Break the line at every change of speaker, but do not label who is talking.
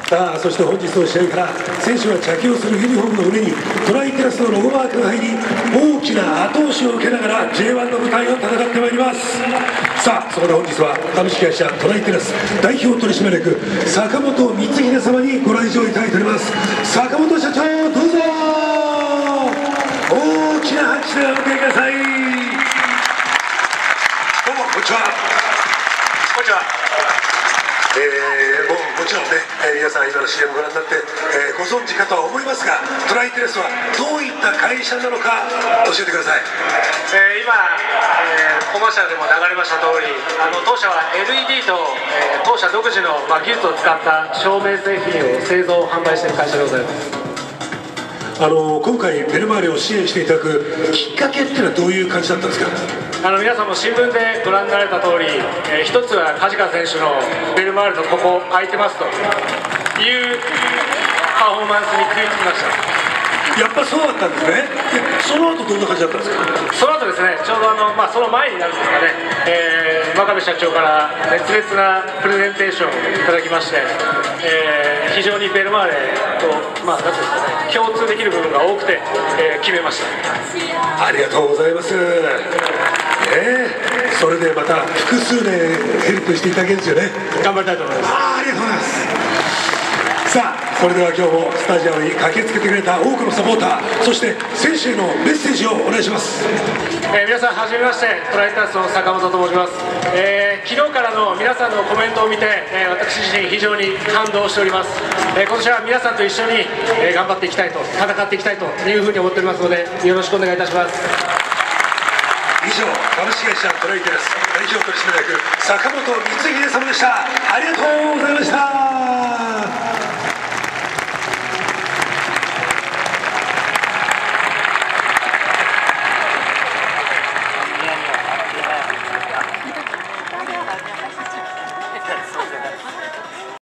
さあ、そして本日の試合から選手が着用するユニフォームの上にトライテラスのロゴマークが入り、大きな後押しを受けながら J1 の舞台を戦ってまいります。さあ、そこで本日は株式会社トライテラス代表取締役坂本光秀様にご来場いただいております。坂本社長、どうぞ大きな拍手でお迎えください。どうもこんにちは。こんにちは。もちろんね、皆さん今の CM ご覧になって、ご存知かとは思いますが、トライテレスはどういった会社なのか教えてください。
今、コマーシャルでも流れました通り、当社は LED と、当社独自の、技術を使った照明製品を製造販売している会社でございます。
今回ベルマーレを支援していただくきっかけっていうのはどういう感じだったんですか。
皆さんも新聞でご覧になられた通り、一つは梶川選手のベルマーレのここ空いてますというパフォーマンスに食いつきました。
やっぱそうだったんですね。その後どんな感じだったんですか。
その後ですね、ちょうどその前になるんですかね、真壁社長から熱烈なプレゼンテーションをいただきまして、非常にベルマーレと、なんていうんですかね、共通できる部分が多くて、決めました。
ありがとうございます。それでまた複数年ヘルプしていただけるんですよね。
頑張りたいと思います。
ありがとうございます。さあ、それでは今日もスタジアムに駆けつけてくれた多くのサポーター、そして選手へのメッセージをお願いします。
皆さんはじめまして、トライテラスの坂本と申します。昨日からの皆さんのコメントを見て、私自身非常に感動しております。今年は皆さんと一緒に、頑張っていきたいと、戦っていきたいというふうに思っておりますので、よろしくお願いいたします。
以上、株式会社トライテラス代表取締役坂本光秀様でした。ありがとうございました。